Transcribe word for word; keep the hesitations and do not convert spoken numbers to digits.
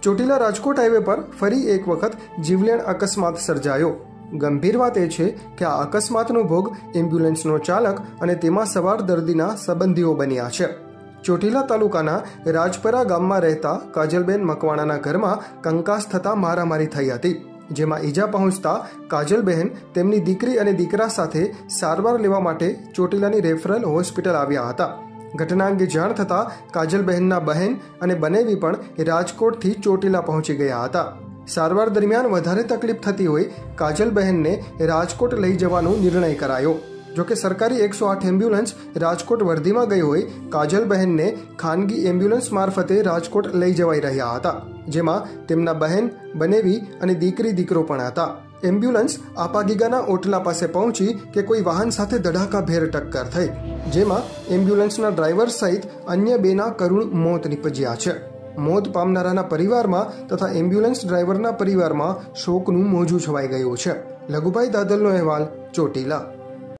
Chotila Rajkot highway પર ફરી એક વખત જીવલેણ અકસ્માત સર્જાયો। ગંભીર વાત એ છે કે આ અકસ્માતનો ભોગ એમ્બ્યુલન્સનો ચાલક અને તેમાં સવાર દર્દીના સંબંધીઓ બન્યા છે। ચોટીલા તાલુકાના રાજપરા ગામમાં રહેતા કાજલબેન મકવાણાના ઘરમાં કંકાસ થતા મારામારી થઈ હતી, જેમાં ઈજા પહોંચતા કાજલબહેન તેમની દીકરી અને દીકરા સાથે સારવાર લેવા માટે ચોટીલાની રેફરલ હોસ્પિટલ આવ્યા હતા। ઘટના અંગે જાણ થતાં કાજલબહેનના બહેન અને બનેવી પણ રાજકોટથી ચોટીલા પહોંચી ગયા હતા। સારવાર દરમિયાન વધારે તકલીફ થતી હોય કાજલબહેનને રાજકોટ લઈ જવાનો નિર્ણય કરાયો। જોકે સરકારી એકસો આઠ એમ્બ્યુલન્સ રાજકોટ વર્ધીમાં ગઈ હોય કાજલબહેનને ખાનગી એમ્બ્યુલન્સ મારફતે રાજકોટ લઈ જવાઈ રહ્યા હતા, જેમાં તેમના બહેન, બનેવી અને દીકરી દીકરો પણ હતા। એમ્બ્યુલન્સ આપાગીગાના ઓટલા પાસે પહોંચી કે કોઈ વાહન સાથે ધડાકાભેર ટક્કર થઈ, જેમાં એમ્બ્યુલન્સના ડ્રાઈવર સહિત અન્ય બેના કરુણ મોત નીપજ્યા છે। મોત પામનારાના પરિવારમાં તથા એમ્બ્યુલન્સ ડ્રાઈવરના પરિવારમાં શોકનું મોજું છવાઈ ગયું છે। લઘુભાઈ દાદલનો અહેવાલ, ચોટીલા।